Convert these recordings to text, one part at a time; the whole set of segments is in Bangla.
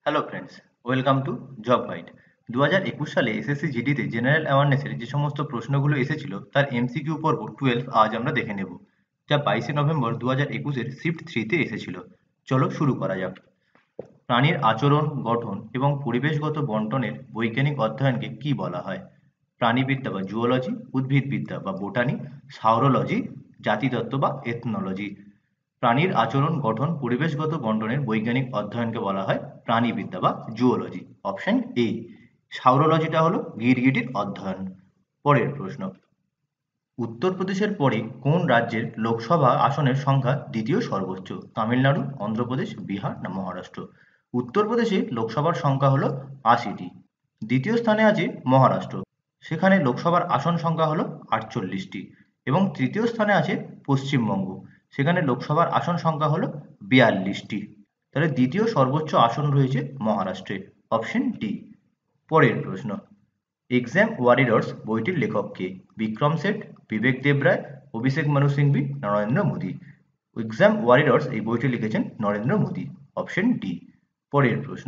Hello friends, welcome to job guide. 2021 সালে এসএসসি জিডিতে জেনারেল অ্যাওয়ারনেসের যে সমস্ত প্রশ্নগুলো এসেছিল তার এমসিকিউ পর্ব 12 আজ আমরা দেখে নেব, যা 22শে নভেম্বর 2021-এর শিফট 3-তে এসেছিল। চলো শুরু করা যাক। প্রাণীর আচরণ, গঠন এবং পরিবেশগত বণ্টনের বৈজ্ঞানিক অধ্যয়নকে কি বলা হয়? প্রাণীবিদ্যা বা জুওলজি, উদ্ভিদবিদ্যা বা বোটানি, সাউরোলজি, জাতিতত্ত্ব বা এথনোলজি। প্রাণীর আচরণ, গঠন, পরিবেশগত বণ্টনের বৈজ্ঞানিক অধ্যয়নকে বলা হয় প্রাণীবিদ্যা বা জুওলজি। Option A. সাউরোলজিটা হলো গিরগিটির অধ্যয়ন। পরের প্রশ্ন, উত্তরপ্রদেশের পরে কোন রাজ্যের লোকসভা আসনের সংখ্যা দ্বিতীয় সর্বোচ্চ? তামিলনাড়ু, অন্ধ্রপ্রদেশ, বিহার না মহারাষ্ট্র? উত্তরপ্রদেশে লোকসভার সংখ্যা হলো ৮০টি। দ্বিতীয় স্থানে আছে মহারাষ্ট্র, সেখানে লোকসভার আসন সংখ্যা হলো ৪৮টি। এবং তৃতীয় স্থানে আছে পশ্চিমবঙ্গ, সেখানে লোকসভার আসন সংখ্যা হলো ৪২টি। তাহলে দ্বিতীয় সর্বোচ্চ আসন রয়েছে মহারাষ্ট্রে। Option D. পরের প্রশ্ন, এক্সাম ওয়ারিয়র্স বইটির লেখক কে? বিক্রম সেঠ, বিবেক দেবরায়, অভিষেক মানু সিংভি, নরেন্দ্র মোদী? এক্সাম ওয়ারিয়র্স এই বইটি লিখেছেন নরেন্দ্র মোদী। Option D. পরের প্রশ্ন,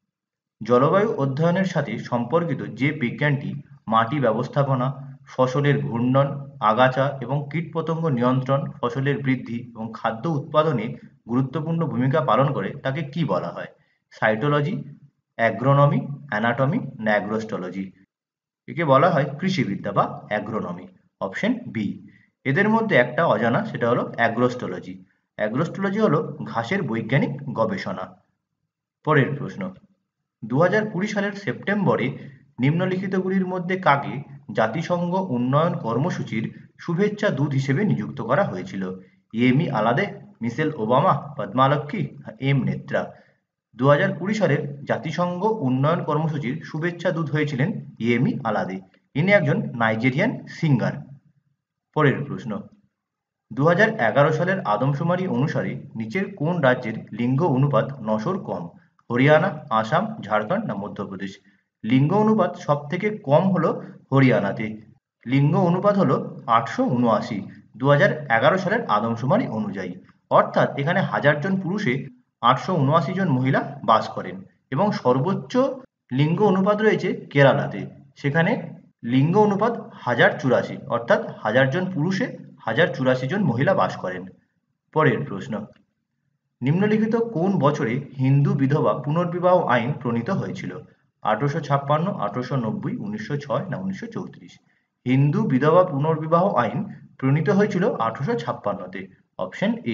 জলবায়ু অধ্যয়নের সাথে সম্পর্কিত যে বিজ্ঞানটি মাটি ব্যবস্থাপনা, ফসলের ঘূর্ণন, আগাছা এবং কীটপতঙ্গ নিয়ন্ত্রণ, ফসলের বৃদ্ধি এবং খাদ্য উৎপাদনে গুরুত্বপূর্ণ ভূমিকা পালন করে তাকে কি বলা হয়? সাইটোলজি, অ্যাগ্রোনমি, অ্যানাটমি না অ্যাগ্রোস্টোলজি? একে বলা হয় কৃষিবিদ্যা বা অ্যাগ্রোনমি। Option B. এদের মধ্যে একটা অজানা, সেটা হলো অ্যাগ্রোস্টোলজি। অ্যাগ্রোস্টোলজি হলো ঘাসের বৈজ্ঞানিক গবেষণা। পরের প্রশ্ন, 2020 সালের সেপ্টেম্বরে নিম্নলিখিতগুলির মধ্যে কাকে জাতিসংঘ উন্নয়ন কর্মসূচির শুভেচ্ছা দূত হিসেবে নিযুক্ত করা হয়েছিল? Yemi Alade, Michelle Obama, Padma Lakshmi, M Netra? 2020 সালের জাতিসংঘ উন্নয়ন কর্মসূচির শুভেচ্ছা দূত হয়েছিলেন ইয়েমি আলাদে। ইনি একজন নাইজেরিয়ান সিঙ্গার। পরের প্রশ্ন, 2011 সালের আদমশুমারি অনুসারে নিচের কোন রাজ্যের লিঙ্গ অনুপাত 900-র কম? হরিয়ানা, আসাম, ঝাড়খণ্ড না মধ্যপ্রদেশ? লিঙ্গ অনুপাত সব থেকে কম হলো হরিয়ানাতে। লিঙ্গ অনুপাত হলো 879, 2011 সালের আদমশুমারি অনুযায়ী। অর্থাৎ এখানে 1000 জন পুরুষে 879 জন মহিলা বাস করেন। এবং সর্বোচ্চ লিঙ্গ অনুপাত রয়েছে কেরালাতে, সেখানে লিঙ্গ অনুপাত 1084, অর্থাৎ 1000 জন পুরুষে 1084 জন মহিলা বাস করেন। পরের প্রশ্ন, নিম্নলিখিত কোন বছরে হিন্দু বিধবা পুনর্বিবাহ আইন প্রণীত হয়েছিল? 1856, 1890, 1906 না 1934? হিন্দু বিধবা পুনর্বিবাহ আইন প্রণীত হয়েছিল 1856-তে। Option A.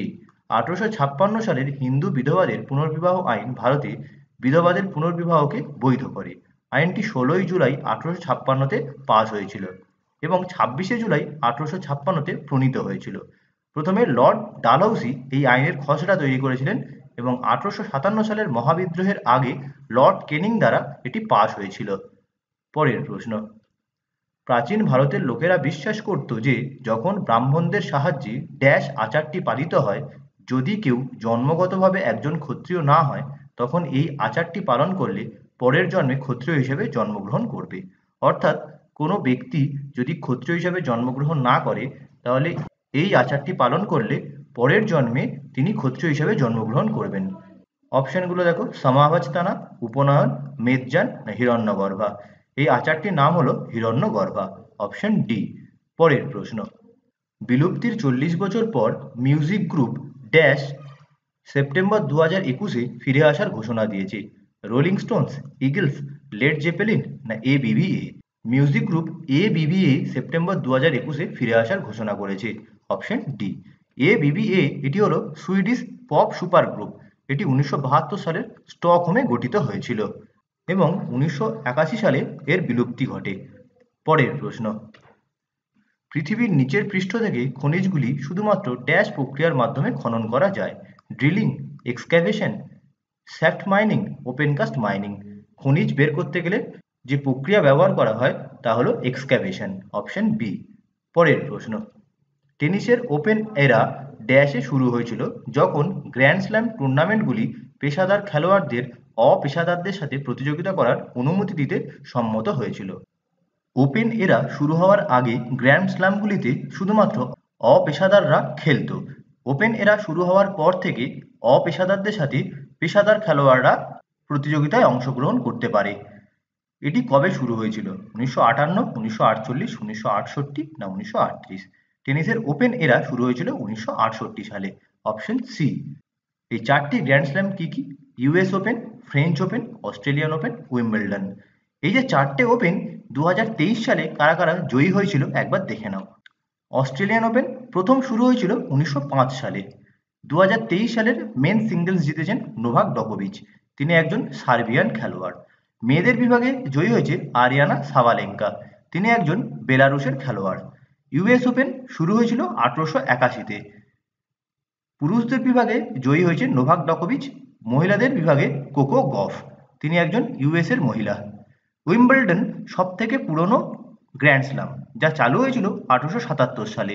1856 সালের হিন্দু বিধবাদের পুনর্বিবাহ আইন ভারতে বিধবাদের পুনর্বিবাহকে বৈধ করে। আইনটি 16ই জুলাই 1856-তে পাস হয়েছিল এবং 26শে জুলাই 1856-তে প্রণীত হয়েছিল। প্রথমে লর্ড ডালহৌসি এই আইনের খসড়া তৈরি করেছিলেন এবং 1857 সালের মহাবিদ্রোহের আগে লর্ড ক্যানিং দ্বারা এটি পাস হয়েছিল। পরের প্রশ্ন, প্রাচীন ভারতের লোকেরা বিশ্বাস করত যে যখন ব্রাহ্মণদের সাহায্যে ড্যাশ আচারটি পালিত হয়, যদি কেউ জন্মগতভাবে একজন ক্ষত্রিয় না হয়, তখন এই আচারটি পালন করলে পরের জন্মে ক্ষত্রিয় হিসেবে জন্মগ্রহণ করবে। অর্থাৎ কোনো ব্যক্তি যদি ক্ষত্রিয় হিসেবে জন্মগ্রহণ না করে, তাহলে এই আচারটি পালন করলে পরের জন্মে তিনি ক্ষত্রিয় হিসেবে জন্মগ্রহণ করবেন। অপশনগুলো দেখো, সমাবস্থানা, উপনয়ন, মেদযান না হিরণ্যগর্ভা? এই আচারটির নাম হলো হিরণ্যগর্ভা। Option D. পরের প্রশ্ন, বিলুপ্তির 40 বছর পর মিউজিক গ্রুপ ড্যাশ সেপ্টেম্বর 2021-এ ফিরে আসার ঘোষণা দিয়েছে? Rolling Stones, Eagles, Led Zeppelin না ABBA? Music group ABBA September 2021-এ ফিরে আসার ঘোষণা করেছে। Option D. এবিভিএ এটি হলো সুইডিশ পপ সুপার গ্রুপ। এটি 1972 সালের স্টকহোমে গঠিত হয়েছিল এবং 1981 সালে এর বিলুপ্তি ঘটে। পরের প্রশ্ন, পৃথিবীর নিচের পৃষ্ঠ থেকে খনিজগুলি শুধুমাত্র ড্যাশ প্রক্রিয়ার মাধ্যমে খনন করা যায়? Drilling, excavation, shaft mining, open cast mining? খনিজ বের করতে গেলে যে প্রক্রিয়া ব্যবহার করা হয় তা হলো এক্সক্যাভেশন। Option B. পরের প্রশ্ন, টেনিসের ওপেন এরা ড্যাশে শুরু হয়েছিল যখন গ্র্যান্ড স্ল্যাম টুর্নামেন্টগুলি পেশাদার খেলোয়াড়দের অপেশাদারদের সাথে প্রতিযোগিতা করার অনুমতি দিতে সম্মত হয়েছিল। ওপেন এরা শুরু হওয়ার আগে গ্র্যান্ড স্ল্যামগুলিতে শুধুমাত্র অপেশাদাররা খেলত। ওপেন এরা শুরু হওয়ার পর থেকে অপেশাদারদের সাথে পেশাদার খেলোয়াড়রা প্রতিযোগিতায় অংশগ্রহণ করতে পারে। এটি কবে শুরু হয়েছিল? 1958, 1948, 1968 না 1938? টেনিসের ওপেন এরা শুরু হয়েছিল 1968 সালে। Option C. এই চারটি গ্র্যান্ড স্ল্যাম কি কি? US Open, French Open, Australian Open, Wimbledon. এই যে চারটে ওপেন 2023 সালে কারা কারা জয়ী হয়েছিল একবার দেখে নাও। অস্ট্রেলিয়ান ওপেন প্রথম শুরু হয়েছিল 1905 সালে। 2023 সালের মেন সিঙ্গেলস জিতেছেন নোভাক জকোভিচ, তিনি একজন সার্বিয়ান খেলোয়াড়। মেয়েদের বিভাগে জয়ী হয়েছে আরিয়ানা সাবালেঙ্কা, তিনি একজন বেলারুশের খেলোয়াড়। ইউএস ওপেন শুরু হয়েছিল 1881-তে। পুরুষদের বিভাগে জয়ী হয়েছে নোভাক জকোভিচ, মহিলাদের বিভাগে কোকো গফ, তিনি একজন ইউএস এর মহিলা। উইম্বলডন সব থেকে পুরনো গ্র্যান্ড স্ল্যাম, যা চালু হয়েছিল 1877 সালে।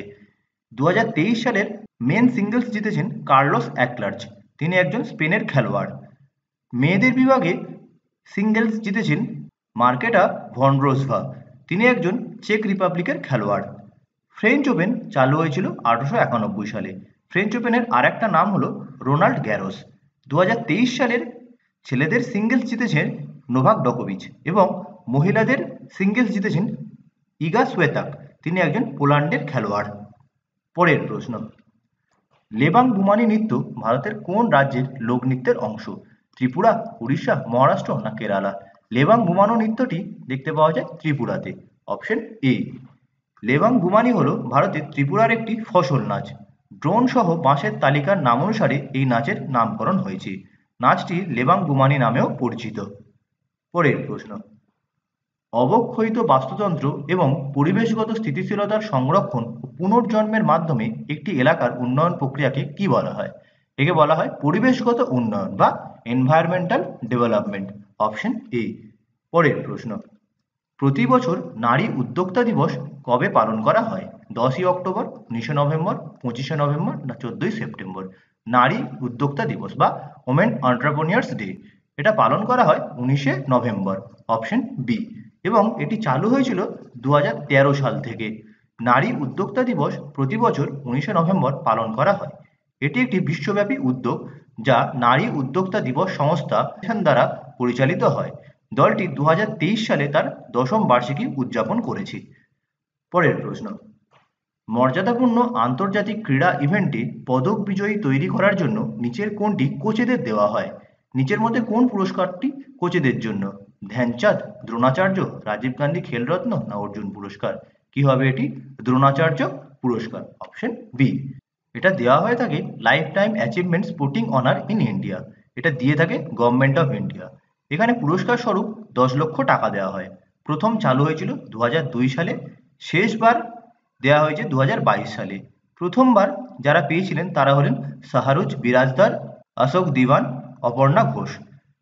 2023 সালের মেন সিঙ্গেলস জিতেছেন কার্লোস অ্যালকারাজ, তিনি একজন স্পেনের খেলোয়াড়। মেয়েদের বিভাগে সিঙ্গেলস জিতেছেন মার্কেটা ভন্ড্রোসভা, তিনি একজন চেক রিপাবলিকের খেলোয়াড়। ফ্রেঞ্চ ওপেন চালু হয়েছিল 1891 সালে। ফ্রেঞ্চ ওপেনের আর একটা নাম হলো রোনাল্ড গ্যারোস। 2023 সালের ছেলেদের সিঙ্গেলস জিতেছেন নোভাক জকোভিচ এবং মহিলাদের সিঙ্গেলস জিতেছেন ইগা সুয়েতাক, তিনি একজন পোল্যান্ডের খেলোয়াড়। পরের প্রশ্ন, লেবাং বুমানি নৃত্য ভারতের কোন রাজ্যের লোকনৃত্যের অংশ? ত্রিপুরা, উড়িষ্যা, মহারাষ্ট্র না কেরালা? লেবাং বুমানো নৃত্যটি দেখতে পাওয়া যায় ত্রিপুরাতে। Option A. লেবাং বুমানি হলো ভারতের ত্রিপুরার একটি ফসল নাচ। ড্রোন সহ বাঁশের তালিকার নাম অনুসারে এই নাচের নামকরণ হয়েছে। নাচটি লেবাং বুমানি নামেও পরিচিত। পরের প্রশ্ন, অবক্ষয়িত বাস্তুতন্ত্র এবং পরিবেশগত স্থিতিশীলতার সংরক্ষণ ও পুনর্জন্মের মাধ্যমে একটি এলাকার উন্নয়ন প্রক্রিয়াকে কি বলা হয়? একে বলা হয় পরিবেশগত উন্নয়ন বা এনভায়রনমেন্টাল ডেভেলপমেন্ট। Option A. পরের প্রশ্ন, প্রতি বছর নারী উদ্যোক্তা দিবস কবে পালন করা হয়? 10ই অক্টোবর, 19শে নভেম্বর, 25শে নভেম্বর না 14ই সেপ্টেম্বর? নারী উদ্যোক্তা দিবস বা ওমেন এন্টারপ্রেনিউরস ডে, এটা পালন করা হয় 19শে নভেম্বর। Option B. এবং এটি চালু হয়েছিল 2013 সাল থেকে। নারী উদ্যোক্তা দিবস প্রতি বছর 19শে নভেম্বর পালন করা হয়। এটি একটি বিশ্বব্যাপী উদ্যোগ যা নারী উদ্যোক্তা দিবস সংস্থা দ্বারা পরিচালিত হয়। দলটি 2023 সালে তার 10ম বার্ষিকী উদযাপন করেছে। পরের প্রশ্ন, মর্যাদাপূর্ণ আন্তর্জাতিক ক্রীড়া ইভেন্টে পদক বিজয়ী তৈরি করার জন্য নিচের কোনটি কোচেদের দেওয়া হয়? নিচের মধ্যে কোন পুরস্কারটি কোচেদের জন্য? ধ্যানচাঁদ, দ্রোণাচার্য, রাজীব গান্ধী খেলরত্ন না অর্জুন পুরস্কার? কি হবে এটি? দ্রোণাচার্য পুরস্কার। Option B. এটা দেওয়া হয়ে থাকে lifetime achievement sporting honour in India, এটা দিয়ে থাকে গভর্নমেন্ট অফ ইন্ডিয়া। এখানে পুরস্কার স্বরূপ 10 লক্ষ টাকা দেওয়া হয়। প্রথম চালু হয়েছিল 2002 সালে, শেষবার দেওয়া হয়েছে 2022 সালে। প্রথমবার যারা পেয়েছিলেন তারা হলেন শাহরুজ বিরাজদার, অশোক দিওয়ান, অপর্ণা ঘোষ।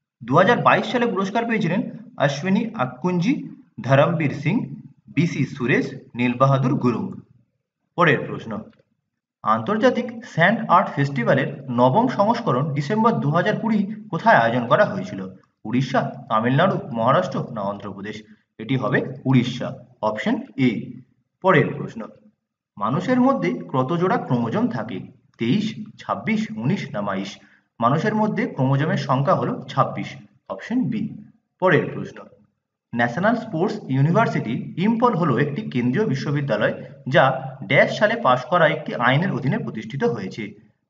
2022 সালে পুরস্কার পেয়েছিলেন অশ্বিনী আক্কুঞ্জি, ধরমবীর সিং, বিসি সুরেশ, নীলবাহাদুর গুরুং। পরের প্রশ্ন, আন্তর্জাতিক স্যান্ড আর্ট ফেস্টিভ্যালের 9ম সংস্করণ ডিসেম্বর 2020 কোথায় আয়োজন করা হয়েছিল? উড়িষ্যা, তামিলনাড়ু, মহারাষ্ট্র না অন্ধ্রপ্রদেশ? এটি হবে উড়িষ্যা। Option A. পরের প্রশ্ন, মানুষের মধ্যে কত জোড়া ক্রোমোজোম থাকে? 23, 26, 19 না 22? মানুষের মধ্যে ক্রোমোজোমের সংখ্যা হলো 26। Option B. পরের প্রশ্ন, ন্যাশনাল স্পোর্টস ইউনিভার্সিটি ইম্ফল হলো একটি কেন্দ্রীয় বিশ্ববিদ্যালয় যা ড্যাশ সালে পাশ করা একটি আইনের অধীনে প্রতিষ্ঠিত হয়েছে।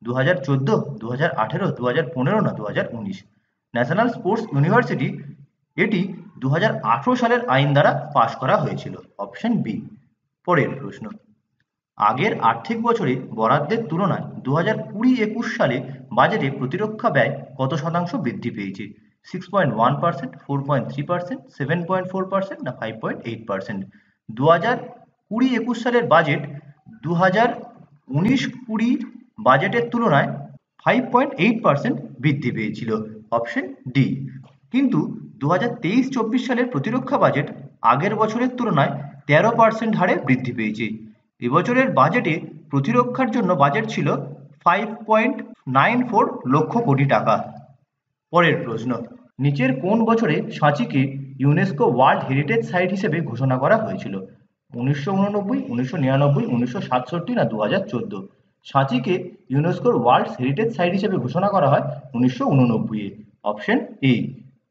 2014, 2018, 2015 না 2019? ন্যাশনাল স্পোর্টস ইউনিভার্সিটি এটি 2018 সালের আইন দ্বারা পাশ করা হয়েছিল। Option B. পরের প্রশ্ন, আগের আর্থিক বছরে বরাদ্দের তুলনায় 2020-21 সালে বাজেটে প্রতিরক্ষা ব্যয় কত শতাংশ বৃদ্ধি পেয়েছে? 6.1%, 4.3%, 7.4% না 5.8%? 2020-21 সালের বাজেট 2019-20 বাজেটের তুলনায় 5.8% বৃদ্ধি পেয়েছিল। Option D. কিন্তু 2023-24 সালের প্রতিরক্ষা বাজেট আগের বছরের তুলনায় 13% হারে বৃদ্ধি পেয়েছে। এবছরের বাজেটে প্রতিরক্ষার জন্য বাজেট ছিল 5.94 লক্ষ কোটি টাকা। পরের প্রশ্ন, নিচের কোন বছরে সাঁচিকে ইউনেস্কো ওয়ার্ল্ড হেরিটেজ সাইট হিসেবে ঘোষণা করা হয়েছিল? 1989, 1999, 1967 না 2014? সাঁচিকে ইউনেস্কোর ওয়ার্ল্ড হেরিটেজ সাইট হিসেবে ঘোষণা করা হয় 1989-এ। Option A.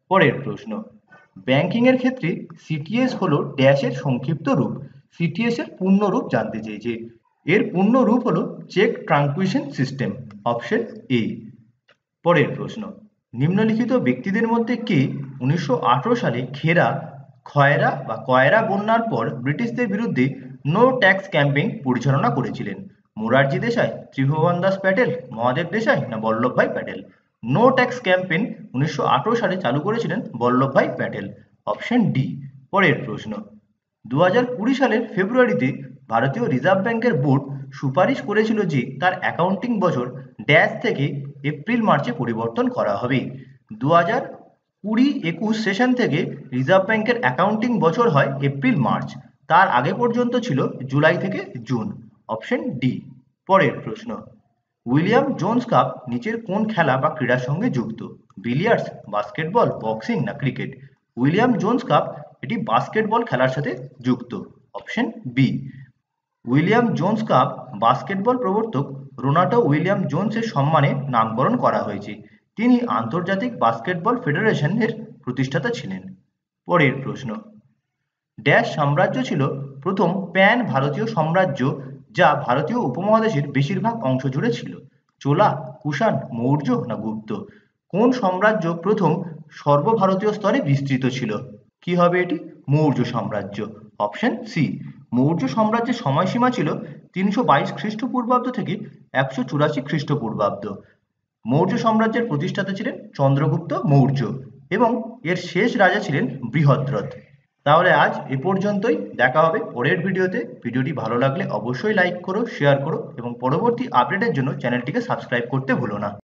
পরের প্রশ্ন, ব্যাংকিং এর ক্ষেত্রে সিটিএস হলো ড্যাশের সংক্ষিপ্ত রূপ। সিটিএস এর পূর্ণ রূপ জানতে চেয়েছে। এর পূর্ণ রূপ হলো check transition system, option A. পরের প্রশ্ন, নিম্নলিখিত ব্যক্তিদের মধ্যে কে 1918 সালে কয়রা বন্যার পর ব্রিটিশদের বিরুদ্ধে নো ট্যাক্স ক্যাম্পেইন পরিচালনা করেছিলেন? মোরারজি দেশাই, ত্রিভুবন দাস প্যাটেল, মহাদেব দেশাই না Vallabhbhai Patel? No tax campaign 1918 সালে চালু করেছিলেন বল্লভভাই প্যাটেল, অপশন ডি। পরের প্রশ্ন, 2020 সালের ফেব্রুয়ারিতে ভারতীয় রিজার্ভ ব্যাংকের বোর্ড সুপারিশ করেছিল যে তার অ্যাকাউন্টিং বছর ড্যাশ থেকে এপ্রিল-মার্চে পরিবর্তন করা হবে। 2020-21 সেশন থেকে রিজার্ভ ব্যাংকের অ্যাকাউন্টিং বছর হয় এপ্রিল-মার্চ। তার আগে পর্যন্ত ছিল জুলাই থেকে জুন, অপশন ডি। পরের প্রশ্ন, উইলিয়াম জোন্স কাপ নিচের কোন খেলা বা ক্রীড়ার সঙ্গে যুক্ত? বিলিয়ার্ডস, বাস্কেটবল, বক্সিং না ক্রিকেট? উইলিয়াম জোন্স কাপ এটি বাস্কেটবল খেলার সাথে যুক্ত, option B. William Jones Cup basketball প্রবর্তক রোনাটো উইলিয়াম জোন্সের সম্মানে নামকরণ করা হয়েছে। তিনি আন্তর্জাতিক বাস্কেটবল ফেডারেশনের প্রতিষ্ঠাতা ছিলেন। পরের প্রশ্ন, ড্যাশ সাম্রাজ্য ছিল প্রথম প্যান ভারতীয় সাম্রাজ্য যা ভারতীয় উপমহাদেশের বেশিরভাগ অংশ জুড়ে ছিল? চোলা, কুষাণ, মৌর্য না গুপ্ত? কোন সাম্রাজ্য প্রথম সর্বভারতীয় স্তরে বিস্তৃত ছিল? কি হবে এটি? মৌর্য সাম্রাজ্য, অপশন সি। মৌর্য সাম্রাজ্যের সময়সীমা ছিল 322 খ্রিস্টপূর্বাব্দ থেকে 184 খ্রিস্টপূর্বাব্দ। মৌর্য সাম্রাজ্যের প্রতিষ্ঠাতা ছিলেন চন্দ্রগুপ্ত মৌর্য এবং এর শেষ রাজা ছিলেন বৃহদ্রথ। তাহলে আজ এ পর্যন্তই, দেখা হবে পরের ভিডিওতে। ভিডিওটি ভালো লাগলে অবশ্যই লাইক করো, শেয়ার করো এবং পরবর্তী আপডেটের জন্য চ্যানেলটিকে সাবস্ক্রাইব করতে ভুলো না।